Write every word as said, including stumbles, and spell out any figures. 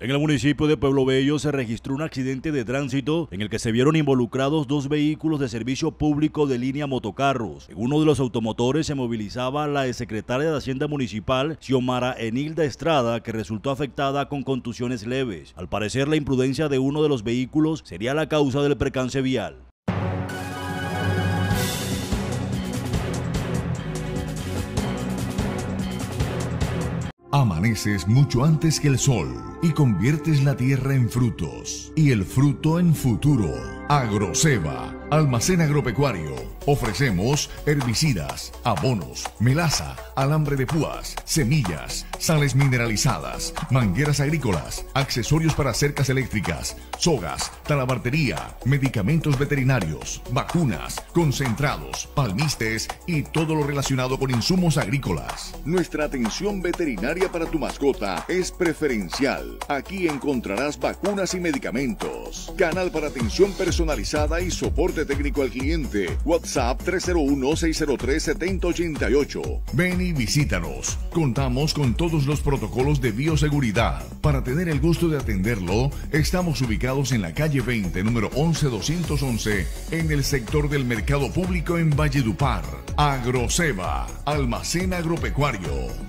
En el municipio de Pueblo Bello se registró un accidente de tránsito en el que se vieron involucrados dos vehículos de servicio público de línea motocarros. En uno de los automotores se movilizaba la exsecretaria de Hacienda Municipal, Xiomara Enilda Estrada, que resultó afectada con contusiones leves. Al parecer, la imprudencia de uno de los vehículos sería la causa del percance vial. Amaneces mucho antes que el sol y conviertes la tierra en frutos y el fruto en futuro. Agroceba, almacén agropecuario. Ofrecemos herbicidas, abonos, melaza, alambre de púas, semillas, sales mineralizadas, mangueras agrícolas, accesorios para cercas eléctricas, sogas, talabartería, medicamentos veterinarios, vacunas, concentrados, palmistes y todo lo relacionado con insumos agrícolas. Nuestra atención veterinaria para tu mascota es preferencial. Aquí encontrarás vacunas y medicamentos. Canal para atención personalizada y soporte técnico al cliente. WhatsApp tres cero uno, seis cero tres, siete cero ocho ocho. Ven y visítanos. Contamos con todos los protocolos de bioseguridad. Para tener el gusto de atenderlo, estamos ubicados en la calle veinte, número once doscientos once, en el sector del Mercado Público en Valledupar. Agroceba, almacén agropecuario.